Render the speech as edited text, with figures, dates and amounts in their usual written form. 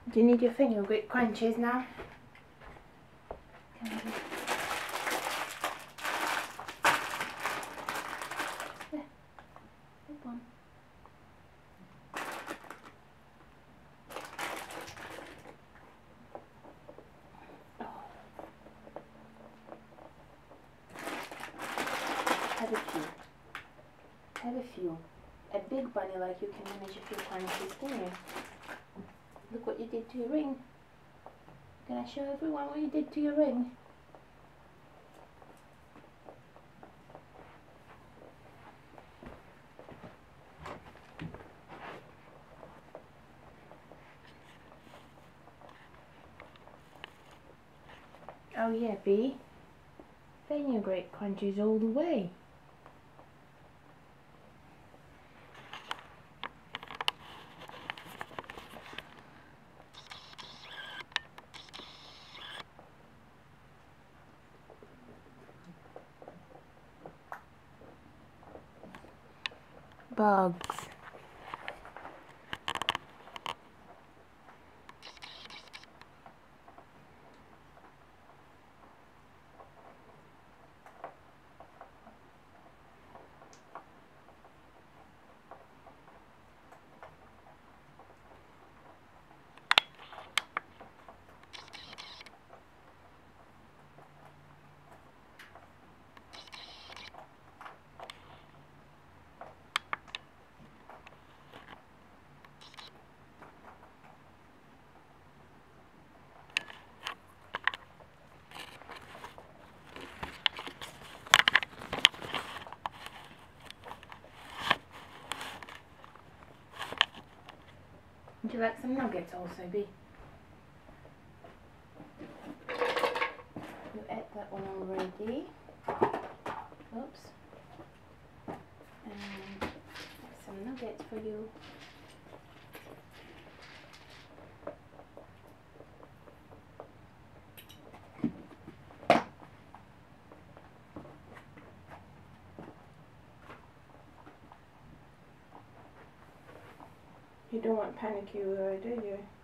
Do you need your Fenugreek Crunchies now? There, big one. Oh. Have a few. Have a few. A big bunny like you can manage a few crunchies, can you? Look what you did to your ring. Can I show everyone what you did to your ring? Oh yeah, B. Fenugreek Crunchies all the way. Bugs. Would you like some nuggets also, B? You ate that one already. Oops. And some nuggets for you. You don't want Panacur, do you?